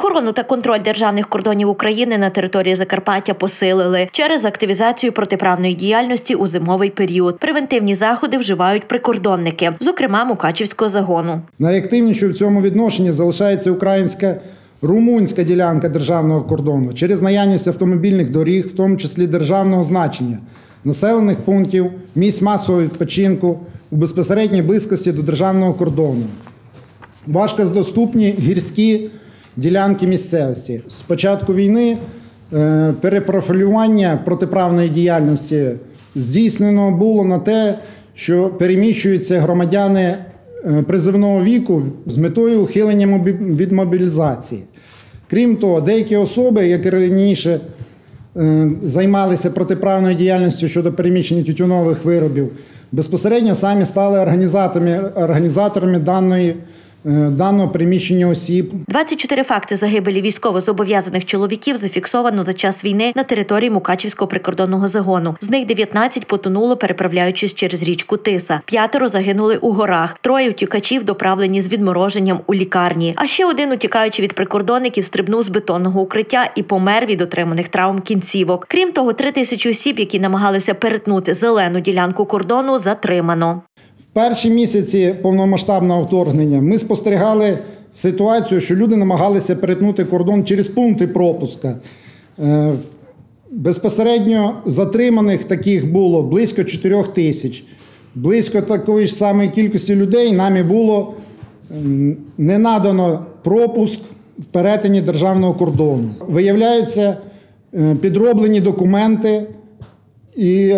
Охорону та контроль державних кордонів України на території Закарпаття посилили через активізацію протиправної діяльності у зимовий період. Превентивні заходи вживають прикордонники, зокрема Мукачівського загону. Найактивнішою в цьому відношенні залишається українська румунська ділянка державного кордону через наявність автомобільних доріг, в тому числі державного значення, населених пунктів, місць масового відпочинку у безпосередній близькості до державного кордону. Важкодоступні гірські ділянки місцевості. З початку війни перепрофілювання протиправної діяльності здійснено було на те, що переміщуються громадяни призовного віку з метою ухилення від мобілізації. Крім того, деякі особи, які раніше займалися протиправною діяльністю щодо переміщення тютюнових виробів, безпосередньо самі стали організаторами даного переміщення осіб. 24 факти загибелі військовозобов'язаних чоловіків зафіксовано за час війни на території Мукачівського прикордонного загону. З них 19 потонуло, переправляючись через річку Тиса. 5 загинули у горах. 3 утікачів доправлені з відмороженням у лікарні. А ще 1, утікаючи від прикордонників, стрибнув з бетонного укриття і помер від отриманих травм кінцівок. Крім того, 3000 осіб, які намагалися перетнути зелену ділянку кордону, затримано. В перші місяці повномасштабного вторгнення ми спостерігали ситуацію, що люди намагалися перетнути кордон через пункти пропуска. Безпосередньо затриманих таких було близько 4000. Близько такої ж самої кількості людей нами було не надано пропуск в перетині державного кордону. Виявляються підроблені документи і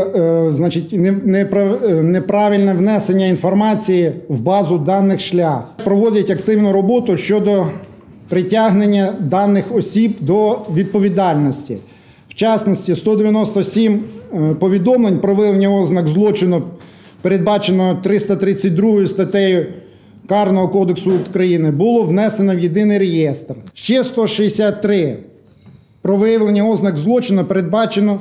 неправильне внесення інформації в базу даних шлях. Проводять активну роботу щодо притягнення даних осіб до відповідальності. В частності, 197 повідомлень про виявлення ознак злочину, передбаченого 332 статтею Карного кодексу України, було внесено в єдиний реєстр. Ще 163 про виявлення ознак злочину, передбачено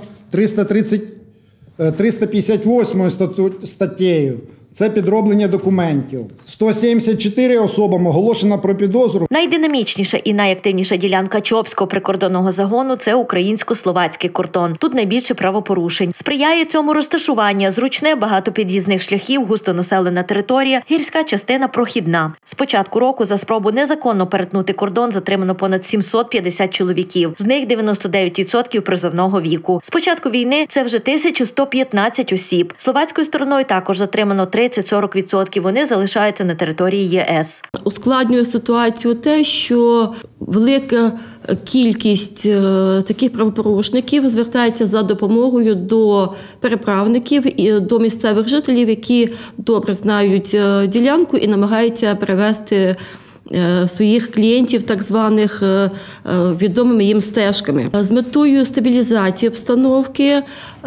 358 статтею. Це підроблення документів. 174 особам оголошено про підозру. Найдинамічніша і найактивніша ділянка Чопського прикордонного загону – це українсько-словацький кордон. Тут найбільше правопорушень. Сприяє цьому розташування, зручне, багато під'їзних шляхів, густонаселена територія, гірська частина прохідна. З початку року за спробу незаконно перетнути кордон затримано понад 750 чоловіків. З них 99% призовного віку. З початку війни це вже 1115 осіб. Словацькою стороною також затримано 30-40%. Вони залишаються на території ЄС. Ускладнює ситуацію те, що велика кількість таких правопорушників звертається за допомогою до переправників і до місцевих жителів, які добре знають ділянку і намагаються перевести своїх клієнтів так званих відомими їм стежками. З метою стабілізації обстановки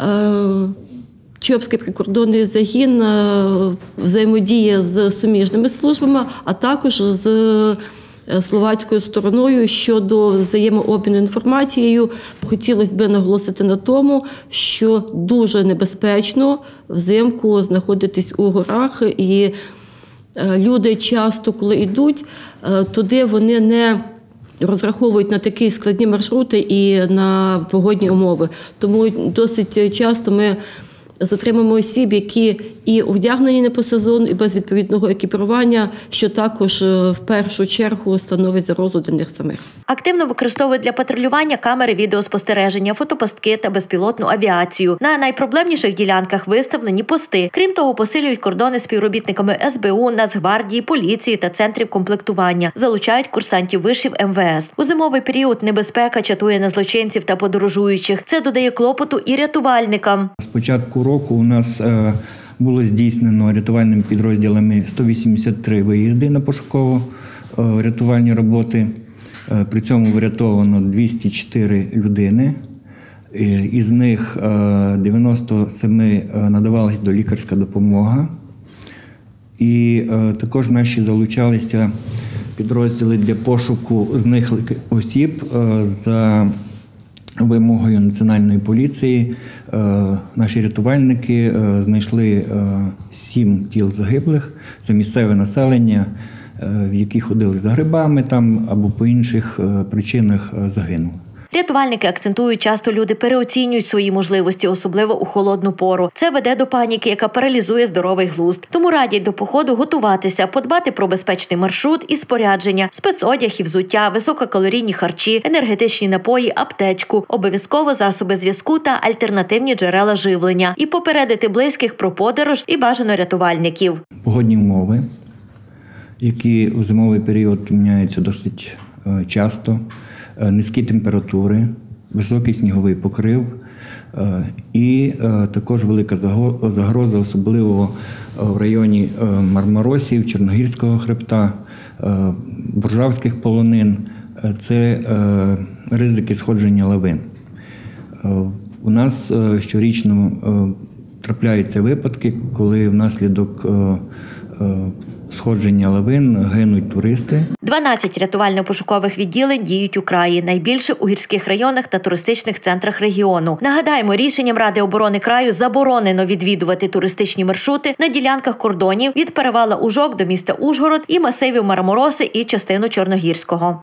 Чопський прикордонний загін взаємодіє з суміжними службами, а також з словацькою стороною щодо взаємообміну інформацією. Хотілося б наголосити на тому, що дуже небезпечно взимку знаходитись у горах, і люди часто, коли йдуть туди, вони не розраховують на такі складні маршрути і на погодні умови. Тому досить часто ми затримуємо осіб, які і одягнені не по сезону, і без відповідного екіпірування, що також в першу чергу становить загрозу для них самих. Активно використовують для патрулювання камери відеоспостереження, фотопастки та безпілотну авіацію. На найпроблемніших ділянках виставлені пости. Крім того, посилюють кордони співробітниками СБУ, Нацгвардії, поліції та центрів комплектування. Залучають курсантів вишів МВС. У зимовий період небезпека чатує на злочинців та подорожуючих. Це додає клопоту і рятувальникам. З початку року у нас було здійснено рятувальними підрозділами 183 виїзди на пошуково-рятувальні роботи. При цьому врятовано 204 людини. Із них 97 надавалась долікарська допомога. І також наші залучалися підрозділи для пошуку зниклих осіб за вимогою Національної поліції. Наші рятувальники знайшли 7 тіл загиблих. Це місцеве населення, які ходили за грибами там або по інших причинах загинули. Рятувальники акцентують, часто люди переоцінюють свої можливості, особливо у холодну пору. Це веде до паніки, яка паралізує здоровий глузд. Тому радять до походу готуватися, подбати про безпечний маршрут і спорядження, спецодяг і взуття, висококалорійні харчі, енергетичні напої, аптечку, обов'язково засоби зв'язку та альтернативні джерела живлення. І попередити близьких про подорож і бажано рятувальників. Погодні умови, які у зимовий період міняються досить часто. Низькі температури, високий сніговий покрив і також велика загроза, особливо в районі Мармаросів, Чорногірського хребта, Буржавських полонин. Це ризики сходження лавин. У нас щорічно трапляються випадки, коли внаслідок сходження лавин гинуть туристи. 12 рятувально-пошукових відділень діють у краї, найбільше у гірських районах та туристичних центрах регіону. Нагадаємо, рішенням Ради оборони краю заборонено відвідувати туристичні маршрути на ділянках кордонів від перевала Ужок до міста Ужгород і масивів Мармароси і частину Чорногірського.